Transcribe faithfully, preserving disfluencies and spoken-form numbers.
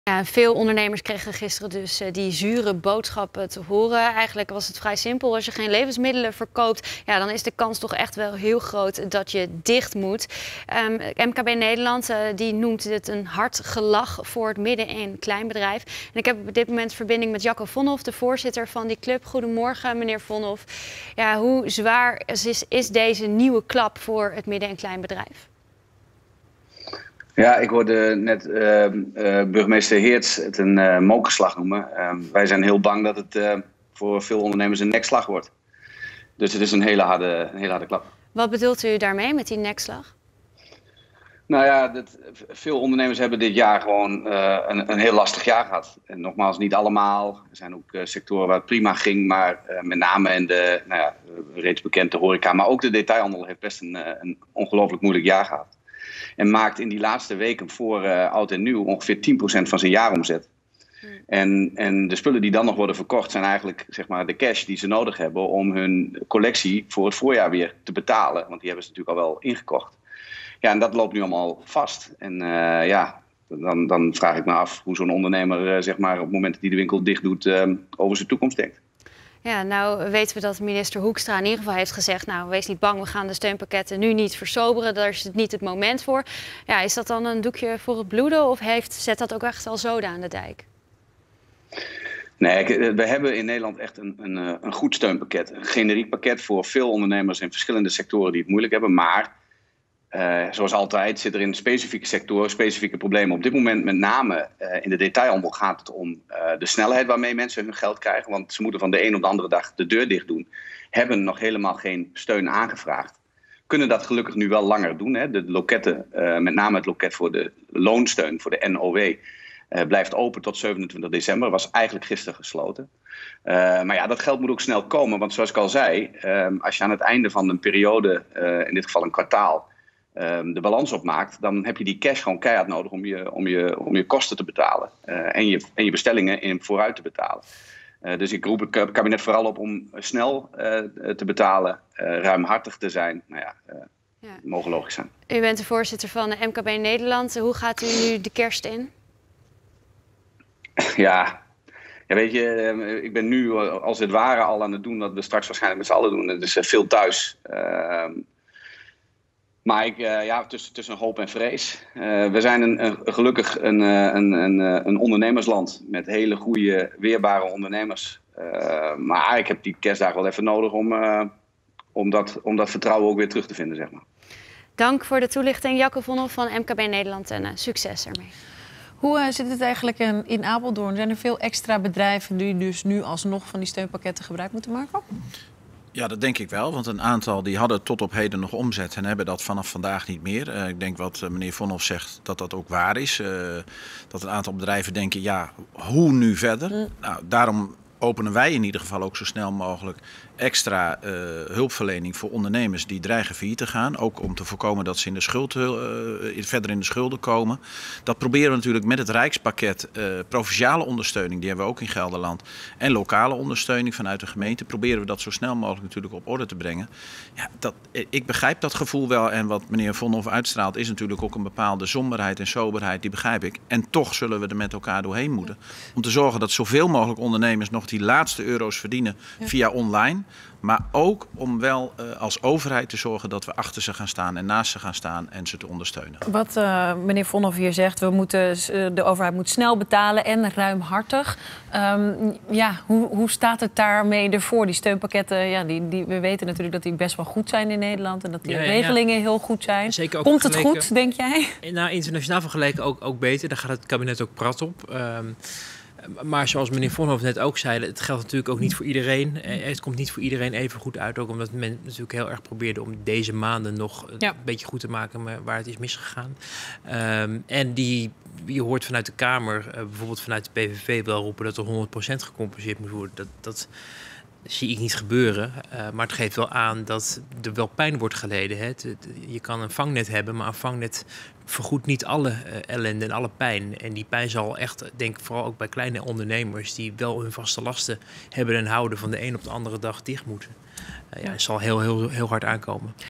Ja, veel ondernemers kregen gisteren dus uh, die zure boodschappen te horen. Eigenlijk was het vrij simpel. Als je geen levensmiddelen verkoopt, ja, dan is de kans toch echt wel heel groot dat je dicht moet. Um, M K B Nederland uh, die noemt dit een hard gelach voor het midden- en kleinbedrijf. En ik heb op dit moment verbinding met Jacco Vonhoff, de voorzitter van die club. Goedemorgen, meneer Vonhoff. Ja, hoe zwaar is, is deze nieuwe klap voor het midden- en kleinbedrijf? Ja, ik hoorde net uh, uh, burgemeester Heerts het een uh, mokerslag noemen. Uh, wij zijn heel bang dat het uh, voor veel ondernemers een nekslag wordt. Dus het is een hele harde, een hele harde klap. Wat bedoelt u daarmee met die nekslag? Nou ja, dat, veel ondernemers hebben dit jaar gewoon uh, een, een heel lastig jaar gehad. En nogmaals, niet allemaal. Er zijn ook uh, sectoren waar het prima ging. Maar uh, met name in de, nou ja, reeds bekende horeca, maar ook de detailhandel heeft best een, een ongelooflijk moeilijk jaar gehad. En maakt in die laatste weken voor uh, oud en nieuw ongeveer tien procent van zijn jaaromzet. Hmm. En, en de spullen die dan nog worden verkocht zijn eigenlijk zeg maar, de cash die ze nodig hebben om hun collectie voor het voorjaar weer te betalen. Want die hebben ze natuurlijk al wel ingekocht. Ja, en dat loopt nu allemaal vast. En uh, ja, dan, dan vraag ik me af hoe zo'n ondernemer uh, zeg maar, op het moment dat hij de winkel dicht doet uh, over zijn toekomst denkt. Ja, nou weten we dat minister Hoekstra in ieder geval heeft gezegd, nou wees niet bang, we gaan de steunpakketten nu niet versoberen, daar is het niet het moment voor. Ja, is dat dan een doekje voor het bloeden of heeft, zet dat ook echt al zoden aan de dijk? Nee, we hebben in Nederland echt een, een, een goed steunpakket. Een generiek pakket voor veel ondernemers in verschillende sectoren die het moeilijk hebben. Maar uh, zoals altijd zit er in specifieke sectoren specifieke problemen. Op dit moment met name uh, in de detailhandel gaat het om uh, de snelheid waarmee mensen hun geld krijgen. Want ze moeten van de een op de andere dag de deur dicht doen. Hebben nog helemaal geen steun aangevraagd. Kunnen dat gelukkig nu wel langer doen. Hè? De loketten, uh, met name het loket voor de loonsteun, voor de N O W... Uh, blijft open tot zevenentwintig december. Was eigenlijk gisteren gesloten. Uh, maar ja, dat geld moet ook snel komen. Want zoals ik al zei, uh, als je aan het einde van een periode, uh, in dit geval een kwartaal, uh, de balans opmaakt, dan heb je die cash gewoon keihard nodig om je, om je, om je kosten te betalen. Uh, en, je, en je bestellingen in vooruit te betalen. Uh, dus ik roep het kabinet vooral op om snel uh, te betalen, uh, ruimhartig te zijn. Nou ja, uh, ja. mogen logisch zijn. U bent de voorzitter van de M K B Nederland. Hoe gaat u nu de kerst in? Ja. ja, weet je, ik ben nu als het ware al aan het doen wat we straks waarschijnlijk met z'n allen doen. Het is veel thuis. Uh, maar ik, uh, ja, tussen, tussen hoop en vrees. Uh, we zijn een, een, gelukkig een, een, een, een ondernemersland met hele goede, weerbare ondernemers. Uh, maar ik heb die kerstdagen wel even nodig om, uh, om, dat, om dat vertrouwen ook weer terug te vinden, zeg maar. Dank voor de toelichting, Jacco Vonhoff van M K B Nederland en uh, succes ermee. Hoe uh, zit het eigenlijk in, in Apeldoorn? Zijn er veel extra bedrijven die dus nu alsnog van die steunpakketten gebruik moeten maken? Ja, dat denk ik wel. Want een aantal die hadden tot op heden nog omzet en hebben dat vanaf vandaag niet meer. Uh, ik denk wat uh, meneer Vonhoff zegt, dat dat ook waar is. Uh, dat een aantal bedrijven denken, ja, hoe nu verder? Mm. Nou, daarom openen wij in ieder geval ook zo snel mogelijk extra uh, hulpverlening voor ondernemers die dreigen failliet te gaan. Ook om te voorkomen dat ze in de schuld, uh, verder in de schulden komen. Dat proberen we natuurlijk met het Rijkspakket. Uh, provinciale ondersteuning, die hebben we ook in Gelderland. En lokale ondersteuning vanuit de gemeente. Proberen we dat zo snel mogelijk natuurlijk op orde te brengen. Ja, dat, ik begrijp dat gevoel wel. En wat meneer Vonhoff uitstraalt is natuurlijk ook een bepaalde somberheid en soberheid. Die begrijp ik. En toch zullen we er met elkaar doorheen moeten. Om te zorgen dat zoveel mogelijk ondernemers nog die laatste euro's verdienen via online. Maar ook om wel uh, als overheid te zorgen dat we achter ze gaan staan en naast ze gaan staan en ze te ondersteunen. Wat uh, meneer Vonhoff hier zegt, we moeten, uh, de overheid moet snel betalen en ruimhartig. Um, ja, hoe, hoe staat het daarmee ervoor? Die steunpakketten, ja, die, die, we weten natuurlijk dat die best wel goed zijn in Nederland en dat die ja, ja, regelingen ja. heel goed zijn. Zeker ook Komt het goed, denk jij? Nou, internationaal vergeleken ook, ook beter. Daar gaat het kabinet ook prat op. Um, Maar zoals meneer Vonhoff net ook zei, het geldt natuurlijk ook niet voor iedereen. Het komt niet voor iedereen even goed uit. Ook omdat men natuurlijk heel erg probeerde om deze maanden nog ja. een beetje goed te maken waar het is misgegaan. Um, en die, je hoort vanuit de Kamer, uh, bijvoorbeeld vanuit de P V V wel roepen dat er honderd procent gecompenseerd moet worden. Dat, dat zie ik niet gebeuren. Uh, maar het geeft wel aan dat er wel pijn wordt geleden. Hè. Het, het, je kan een vangnet hebben, maar een vangnet vergoedt niet alle uh, ellende en alle pijn. En die pijn zal echt, denk ik, vooral ook bij kleine ondernemers die wel hun vaste lasten hebben en houden van de een op de andere dag dicht moeten. Uh, ja, het zal heel, heel, heel hard aankomen.